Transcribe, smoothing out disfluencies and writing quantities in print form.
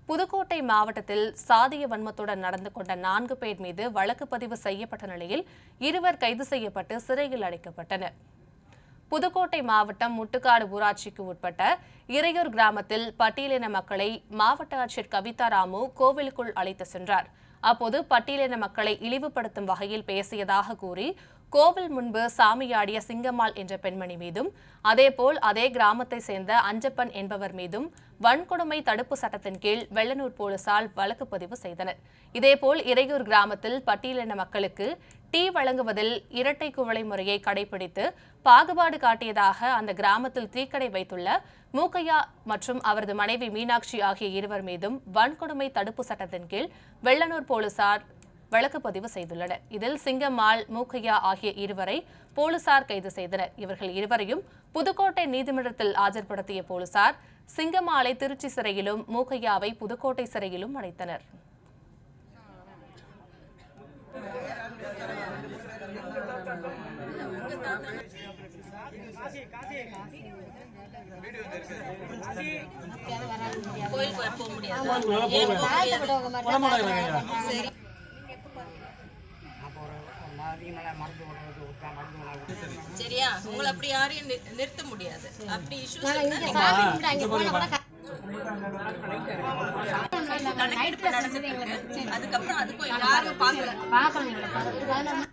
புதுக்கோட்டை மாவட்டத்தில் சாதிய வன்மத்துடன் நடந்து கொண்ட 4 பேர் மீது வழக்கு பதிவு செய்யப்பட்ட நிலையில் 2 கைது செய்யப்பட்டு சிறையில் அடைக்கப்பட்டனர். புதுக்கோட்டை மாவட்டம் முட்டுக்காடு ஊராட்சிக்கு உட்பட்ட இறையூர் கிராமத்தில் பட்டியலின மக்களை மாவட்ட ஆட்சியர் கவிதா ராமு கோவிலுக்குள் அழைத்து சென்றார். அப்போது பட்டியலின மக்களை இழிவுபடுத்தும் வகையில் பேசியதாக கூறி கோவில் முன்பு சாமியாடிய சிங்கம்மாள் என்ற பெண்மணி மீதும் அதேபோல் அதே கிராமத்தை சேர்ந்த அஞ்சப்பன் என்பவர் மீதும் வன்கொடுமை தடுப்பு சட்டத்தின் கீழ் வெள்ளனூர் போலீசார் வழக்கு பதிவு செய்தனர். இதேபோல் இறையூர் கிராமத்தில் பட்டியலின மக்களுக்கு டீ வழங்குவதில் இரட்டை குவளை முறையை கடைபிடித்து பாகுபாடு காட்டியதாக அந்த கிராமத்தில் டீக்கடை வைத்துள்ள மூக்கையா மற்றும் அவரது மனைவி மீனாட்சி ஆகிய 2 மீதும் வன்கொடுமை தடுப்பு சட்டத்தின் கீழ் வெள்ளனூர் போலீசார் வழக்கு பதிவு செய்துள்ளனர். இதில் சிங்கம்மாள், மூக்கையா ஆகிய 2 போலீசார் கைது செய்தனர். இவர்கள் 2 புதுக்கோட்டை நீதிமன்றத்தில் ஆஜர்படுத்திய போலீசார் சிங்கம்மாளை திருச்சி சிறையிலும் மூக்கையாவை புதுக்கோட்டை சிறையிலும் அடைத்தனர். சரியா, உங்களை அப்படி யாரையும் நிறுத்த முடியாது. அப்படி அதுக்கப்புறம் அது போய் யாரும் பார்க்கல.